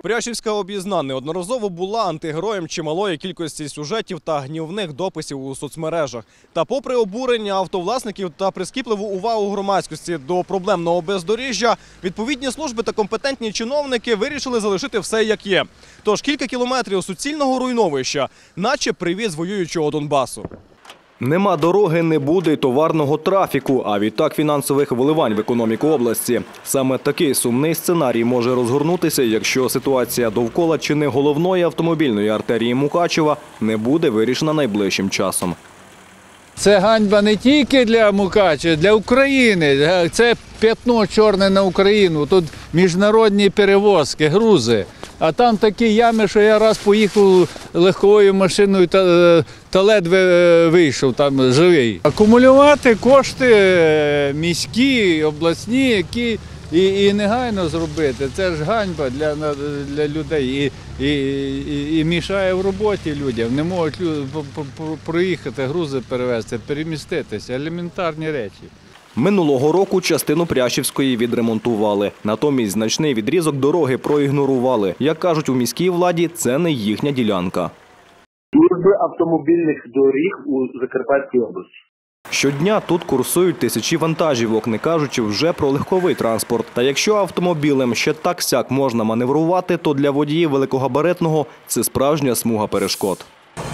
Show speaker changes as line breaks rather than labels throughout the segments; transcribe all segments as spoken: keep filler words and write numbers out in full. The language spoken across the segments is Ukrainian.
Пряшівська об'їзна неодноразово була антигероєм чималої кількості сюжетів та гнівних дописів у соцмережах. Та попри обурення автовласників та прискіпливу увагу громадськості до проблемного бездоріжжя, відповідні служби та компетентні чиновники вирішили залишити все як є. Тож кілька кілометрів суцільного руйновища, наче привіз воюючого Донбасу. Нема дороги, не буде й товарного трафіку, а відтак фінансових вливань в економіку області. Саме такий сумний сценарій може розгорнутися, якщо ситуація довкола чи не головної автомобільної артерії Мукачева не буде вирішена найближчим часом.
Це ганьба не тільки для Мукачева, для України. Це п'ятно чорне на Україну. Тут міжнародні перевозки, грузи. А там такі ями, що я раз поїхав легковою машиною та, та ледве вийшов там живий. Акумулювати кошти міські, обласні, які і, і негайно зробити. Це ж ганьба для, для людей і, і, і, і мішає в роботі людям. Не можуть проїхати, грузи перевезти, переміститися. Елементарні речі.
Минулого року частину Пряшівської відремонтували. Натомість значний відрізок дороги проігнорували. Як кажуть у міській владі, це не їхня ділянка.
Служби автомобільних доріг у Закарпатській області.
Щодня тут курсують тисячі вантажівок, не кажучи вже про легковий транспорт. Та якщо автомобілем ще так-сяк можна маневрувати, то для водіїв великогабаритного це справжня смуга перешкод.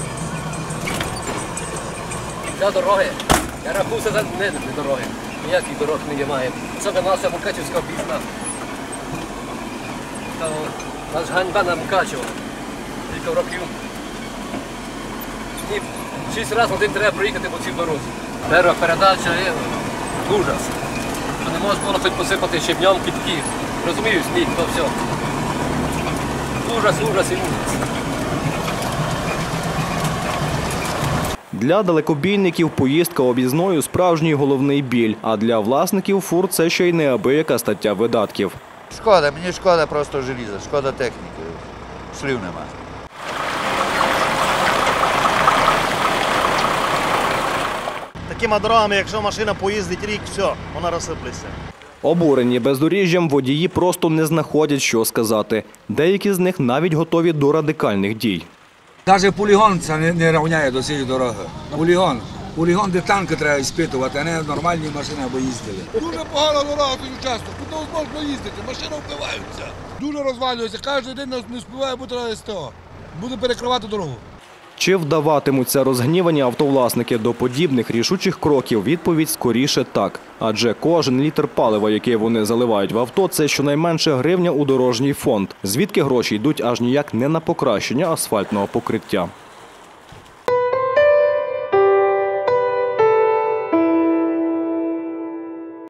Для дороги. Я рахуюся за не дороги. Ніяких дорог немає. Це наша Мукачевська об'їзна. Це ж ганьба на Мукачево. Кілька років. Шість разів на день треба проїхати по цій дорозі. Перша передача є ужас. Що не можна було хоч посипати щебнем кітки. Розумію, сніг, то все. Ужас, ужас і ужас.
Для далекобійників поїздка об'їзною – справжній головний біль, а для власників фур – це ще й неабияка стаття видатків.
Шкода, мені шкода просто желіза, шкода техніки, слів нема.
Такими дорогами, якщо машина поїздить рік, все, вона розсиплеться.
Обурені бездоріжжям водії просто не знаходять, що сказати. Деякі з них навіть готові до радикальних дій.
Навіть полігон це не, не рівняє до цієї дороги. Полігон. Полігон, де танки треба іспитувати, а не нормальні машини або їздили.
Дуже погана дорога дуже часто. Тут можна їздити, машини вбиваються. Дуже розвалюються, кожен день не співає бути на СТО. Буде перекривати дорогу.
Чи вдаватимуться розгнівані автовласники до подібних рішучих кроків? Відповідь скоріше так. Адже кожен літр палива, який вони заливають в авто, це щонайменше гривня у дорожній фонд. Звідки гроші йдуть аж ніяк не на покращення асфальтного покриття.